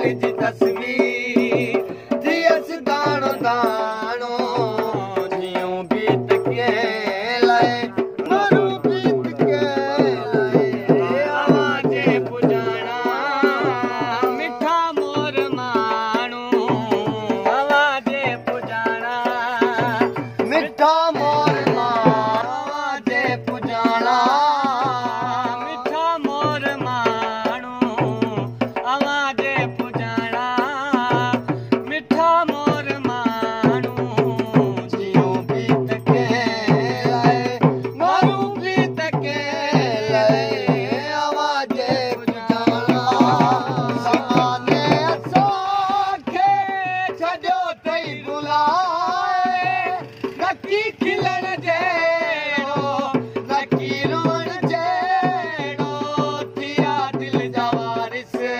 जी तस्वीर थियस दाणो दाणो जियूं बीत के लाए मारू बीत के लाए आवाजे पुजाणा मिठा मोर माण्हू आवाजे पुजाणा मिठा मोर आवाजे पुजाणा मिठा मोर माण्हू आवाजे पुजाणा मिठा मोर माण्हू जियूं बीत के लाए मारू बीत के लाए आवाजे पुजाणा समाने असांखे छॾियो अथई बुलाए नकी खिलण जहिड़ो नकी रोअण जहिड़ो थिया दिल जा वारिस